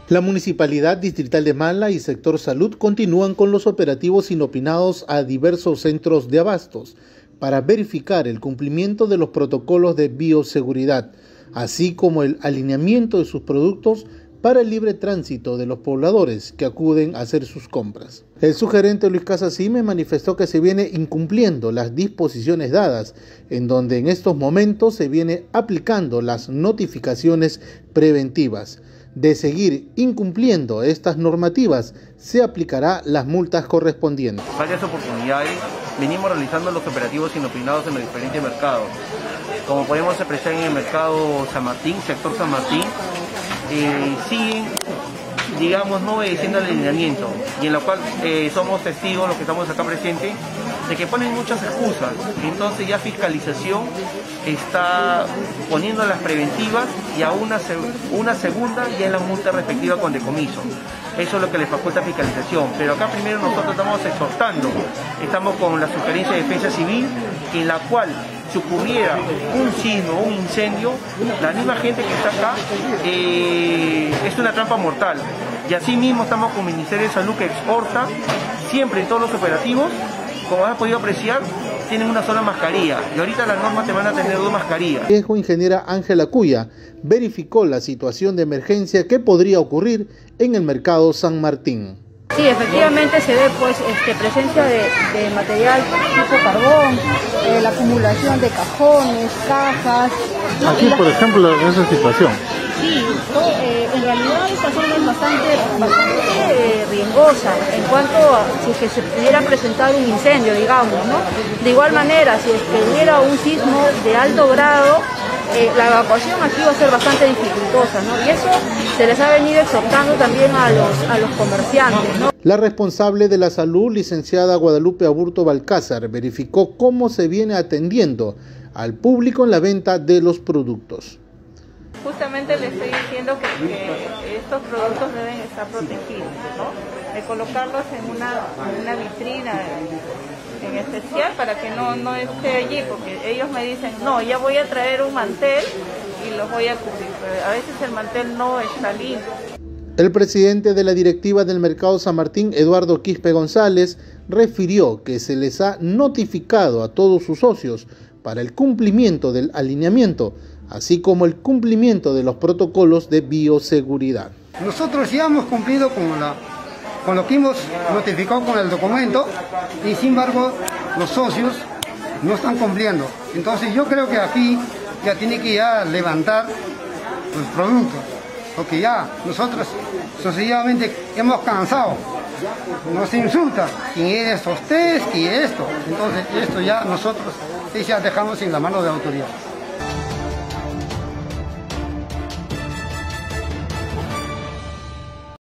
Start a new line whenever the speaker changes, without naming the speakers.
La Municipalidad Distrital de Mala y Sector Salud continúan con los operativos inopinados a diversos centros de abastos para verificar el cumplimiento de los protocolos de bioseguridad, así como el alineamiento de sus productos para el libre tránsito de los pobladores que acuden a hacer sus compras. El sugerente Luis Casasime manifestó que se viene incumpliendo las disposiciones dadas, en donde en estos momentos se viene aplicando las notificaciones preventivas. De seguir incumpliendo estas normativas, se aplicará las multas correspondientes.
Varias oportunidades venimos realizando los operativos inopinados en los diferentes mercados. Como podemos apreciar en el mercado San Martín, sector San Martín, siguen, digamos, no obedeciendo al alineamiento, y en lo cual somos testigos, los que estamos acá presentes, de que ponen muchas excusas. Entonces ya fiscalización está poniendo las preventivas y a una segunda ya en la multa respectiva con decomiso. Eso es lo que le faculta fiscalización. Pero acá primero nosotros estamos exhortando, estamos con la sugerencia de defensa civil, en la cual si ocurriera un sismo, un incendio, la misma gente que está acá es una trampa mortal. Y así mismo estamos con el Ministerio de Salud, que exhorta siempre en todos los operativos. Como has podido apreciar, tienen una sola mascarilla y ahorita las normas te van a tener 2 mascarillas.
La ingeniera Ángela Cuya verificó la situación de emergencia que podría ocurrir en el mercado San Martín.
Sí, efectivamente se ve pues presencia de material tipo carbón, la acumulación de cajones, cajas.
Aquí, por ejemplo, en esa situación.
Sí, en realidad esta zona es bastante riesgosa en cuanto a si es que se pudiera presentar un incendio, digamos, ¿no? De igual manera, si es que hubiera un sismo de alto grado, la evacuación aquí va a ser bastante dificultosa, ¿no? Y eso se les ha venido exhortando también a los comerciantes, ¿no?
La responsable de la salud, licenciada Guadalupe Aburto Balcázar, verificó cómo se viene atendiendo al público en la venta de los productos.
Justamente le estoy diciendo que estos productos deben estar protegidos, ¿no? De colocarlos en una vitrina en especial para que no esté allí, porque ellos me dicen, no, ya voy a traer un mantel y los voy a cubrir, pero a veces el mantel no está limpio.
El presidente de la directiva del Mercado San Martín, Eduardo Quispe González, refirió que se les ha notificado a todos sus socios para el cumplimiento del alineamiento, así como el cumplimiento de los protocolos de bioseguridad.
Nosotros ya hemos cumplido con lo que hemos notificado con el documento y sin embargo los socios no están cumpliendo. Entonces yo creo que aquí ya tiene que levantar los productos, porque ya nosotros sucesivamente hemos cansado. Nos insulta, ¿quién es usted? ¿Quién es esto? Entonces esto ya nosotros ya dejamos en la mano de la autoridad.